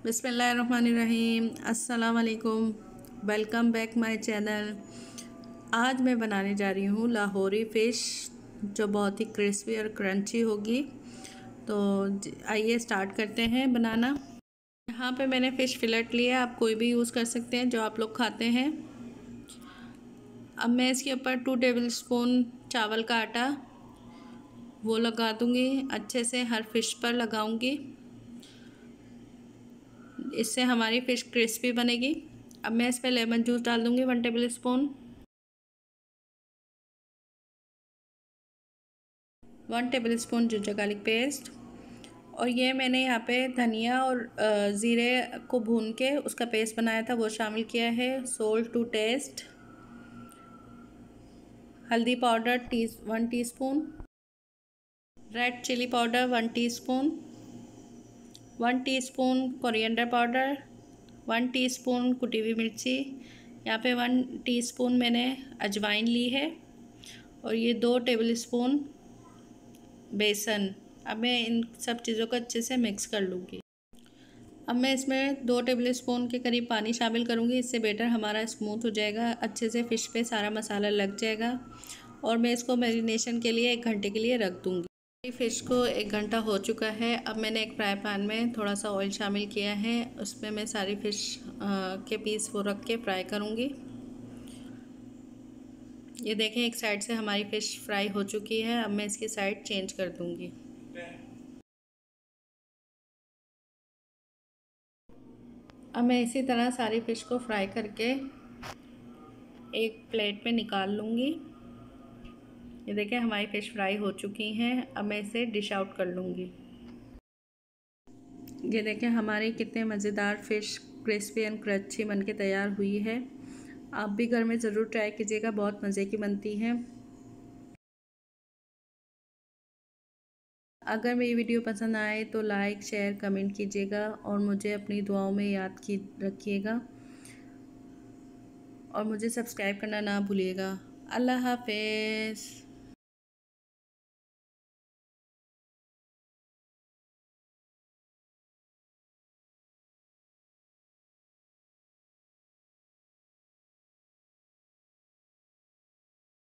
बिस्मिल्लाहिर्रहमानिर्रहीम। अस्सलाम वालेकुम। Welcome back my channel. आज मैं बनाने जा रही हूँ लाहौरी फ़िश, जो बहुत ही क्रिस्पी और क्रंची होगी। तो आइए स्टार्ट करते हैं बनाना। यहाँ पे मैंने फ़िश फिलेट लिया, आप कोई भी यूज़ कर सकते हैं जो आप लोग खाते हैं। अब मैं इसके ऊपर 2 टेबल स्पून चावल का आटा वो लगा दूँगी, अच्छे से हर फ़िश पर लगाऊँगी। इससे हमारी फ़िश क्रिस्पी बनेगी। अब मैं इस पर लेमन जूस डाल दूँगी 1 tablespoon, 1 tablespoon ginger garlic paste. और ये मैंने यहाँ पे धनिया और ज़ीरे को भून के उसका पेस्ट बनाया था, वो शामिल किया है। सोल्ट टू टेस्ट, हल्दी powder 1 teaspoon, red chilli powder 1 teaspoon, 1 teaspoon coriander powder, 1 teaspoon कुटी हुई मिर्ची। यहाँ पे 1 टीस्पून मैंने अजवाइन ली है और ये 2 टेबल स्पून बेसन। अब मैं इन सब चीज़ों को अच्छे से मिक्स कर लूँगी। अब मैं इसमें 2 टेबल स्पून के करीब पानी शामिल करूँगी, इससे बेटर हमारा स्मूथ हो जाएगा, अच्छे से फ़िश पे सारा मसाला लग जाएगा। और मैं इसको मैरिनेशन के लिए 1 घंटे के लिए रख दूँगी। फ़िश को 1 घंटा हो चुका है। अब मैंने एक फ्राई पैन में थोड़ा सा ऑयल शामिल किया है, उसमें मैं सारी फ़िश के पीस वो रख के फ्राई करूँगी। ये देखें, एक साइड से हमारी फ़िश फ्राई हो चुकी है। अब मैं इसकी साइड चेंज कर दूँगी। अब मैं इसी तरह सारी फ़िश को फ्राई करके एक प्लेट में निकाल लूँगी। ये देखें, हमारी फ़िश फ्राई हो चुकी हैं। अब मैं इसे डिश आउट कर लूँगी। ये देखें, हमारी कितने मज़ेदार फ़िश क्रिस्पी एंड क्रंची बन के तैयार हुई है। आप भी घर में ज़रूर ट्राई कीजिएगा, बहुत मज़े की बनती है। अगर मेरी वीडियो पसंद आए तो लाइक शेयर कमेंट कीजिएगा और मुझे अपनी दुआओं में याद रखिएगा और मुझे सब्सक्राइब करना ना भूलिएगा। अल्लाह हाफ़िज़।